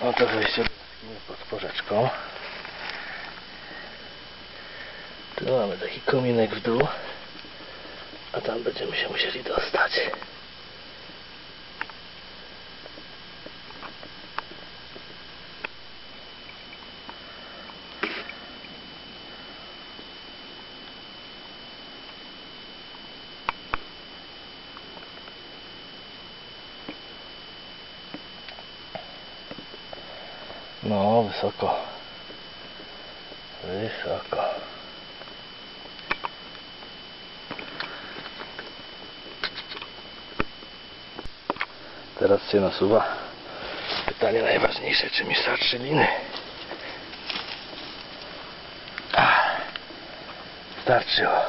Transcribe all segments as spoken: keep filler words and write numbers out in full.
Oto wejście do jaskini pod porzeczką. Tu mamy taki kominek w dół, a tam będziemy się musieli dostać. No, wysoko. Wysoko. Teraz się nasuwa pytanie najważniejsze, czy mi starczy liny. Ach, starczyło.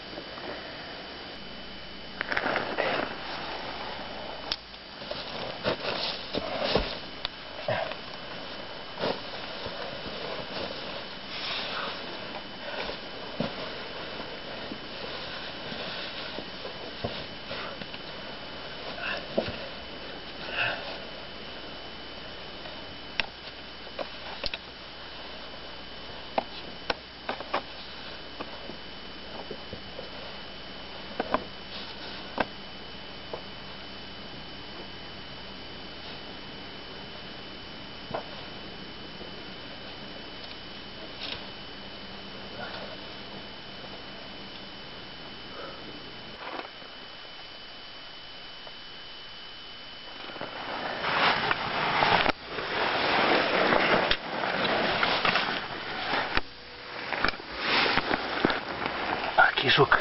Taki żuk.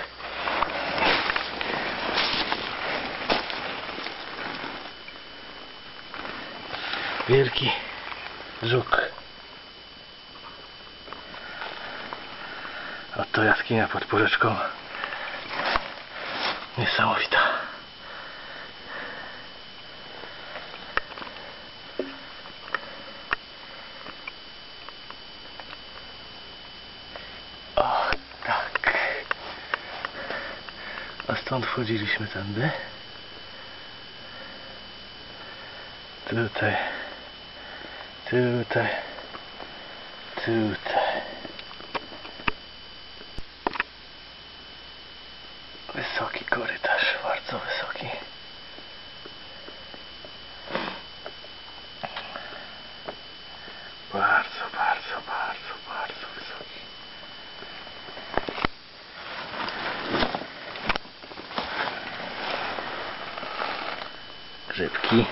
Wielki żuk. Oto jaskinia pod porzeczką. Niesamowita. O, tak. A stąd wchodziliśmy tędy. Tutaj. Tutaj. Tutaj. Wysoki korytarz, bardzo wysoki. Bardzo, bardzo, bardzo, bardzo wysoki. Grzybki.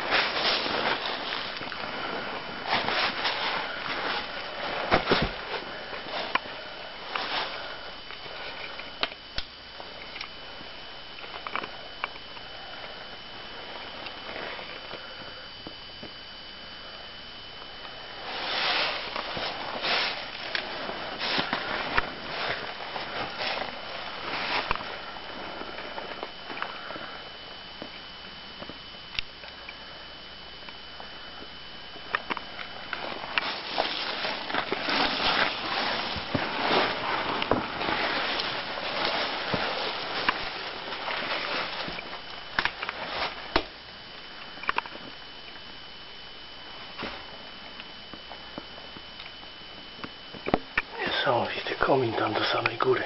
Niesamowity komin tam do samej góry.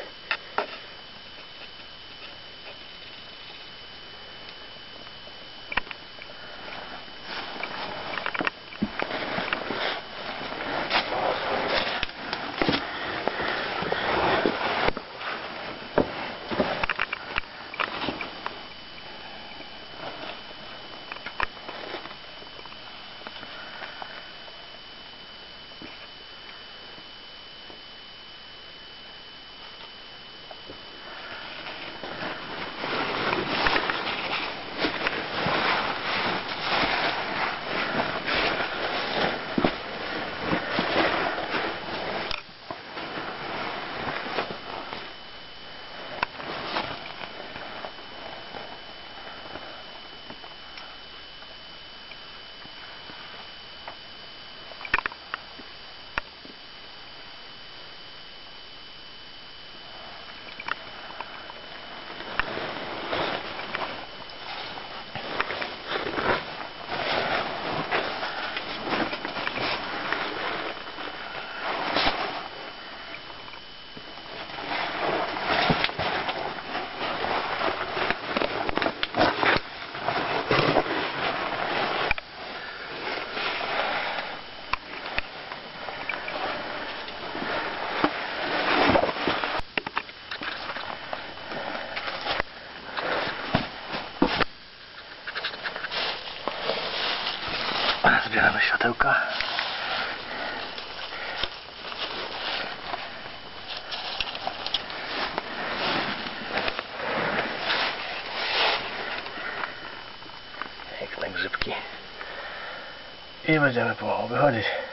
Zbieramy światełka. Piękne grzybki. I będziemy pomału wychodzić.